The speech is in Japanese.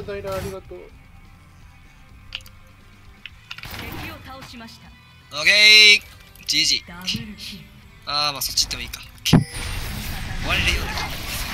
ダイラありがとう。 敵を倒しました。 オッケー GG。 ダブルキル。 ああ、まあそっち行ってもいいか。終われるよね。